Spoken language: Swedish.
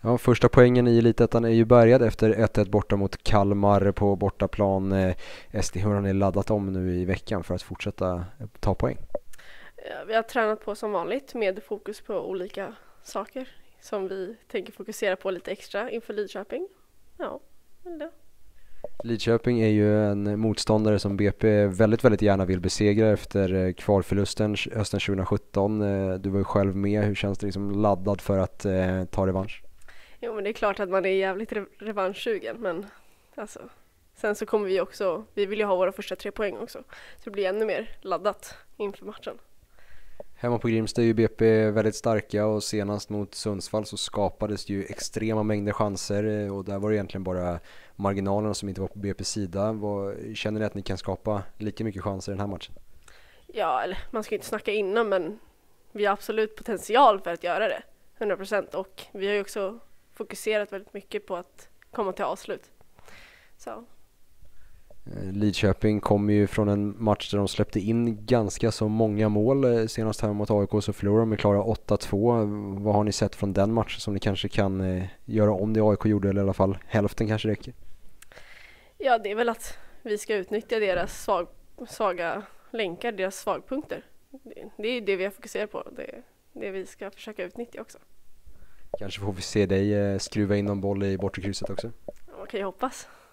Ja, första poängen i Elitettan är ju bärgad efter 1-1 borta mot Kalmar på bortaplan. SD har ni laddat om nu i veckan för att fortsätta ta poäng. Vi har tränat på som vanligt med fokus på olika saker som vi tänker fokusera på lite extra inför Lidköping. Ja, men det. Lidköping är ju en motståndare som BP väldigt gärna vill besegra efter kvalförlusten hösten 2017. Du var ju själv med. Hur känns det liksom laddad för att ta revansch? Jo, men det är klart att man är jävligt revanschsugen, men alltså, sen så kommer vi vill ju ha våra första 3 poäng också, så det blir ännu mer laddat inför matchen. Hemma på Grimsta är ju BP väldigt starka och senast mot Sundsvall så skapades ju extrema mängder chanser och där var det egentligen bara marginalerna som inte var på BP:s sida. Känner ni att ni kan skapa lika mycket chanser i den här matchen? Ja, eller man ska inte snacka innan, men vi har absolut potential för att göra det, 100%, och vi har ju också fokuserat väldigt mycket på att komma till avslut. Så. Lidköping kom ju från en match där de släppte in ganska så många mål. Senast här mot AIK så förlorade de med klara 8-2. Vad har ni sett från den matchen som ni kanske kan göra om det AIK gjorde, eller i alla fall hälften kanske räcker? Ja, det är väl att vi ska utnyttja deras svaga länkar, deras svagpunkter. Det är det vi har fokuserat på. Det är det vi ska försöka utnyttja också. Kanske får vi se dig skruva in någon boll i bortre krysset också. Man kan ju hoppas.